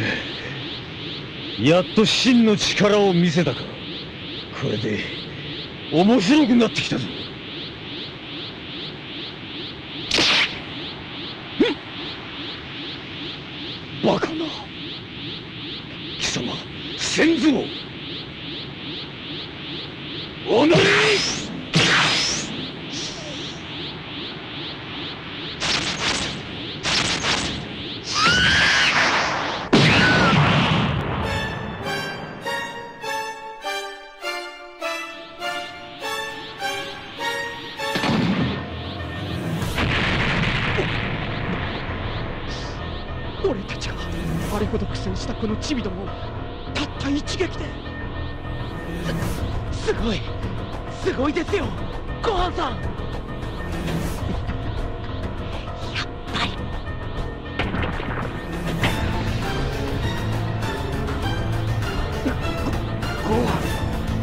やっと真の力を見せたか。これで面白くなってきたぞ。バカな貴様、先祖おなり。 俺たちがあれほど苦戦したこのチビどもをたった一撃で。すごいすごいですよ、ごはんさん。やっぱりごはん。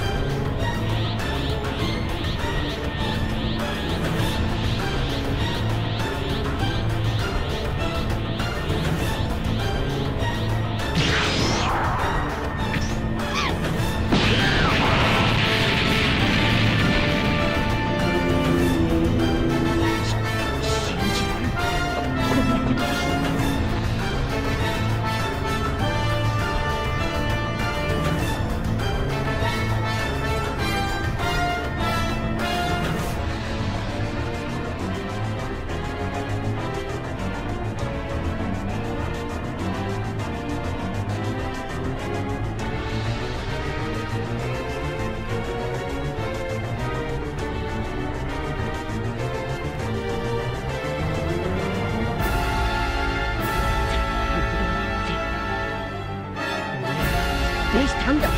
どうしたんだ。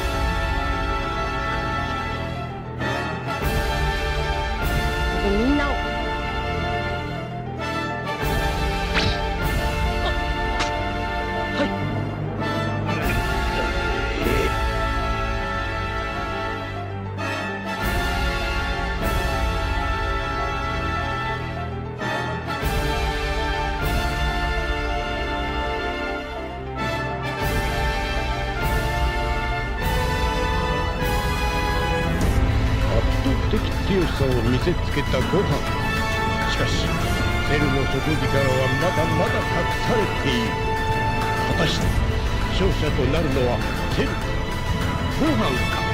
みんなを的強さを見せつけたご飯。しかしセルの底力はまだまだ隠されている。果たして勝者となるのはセルかご飯か。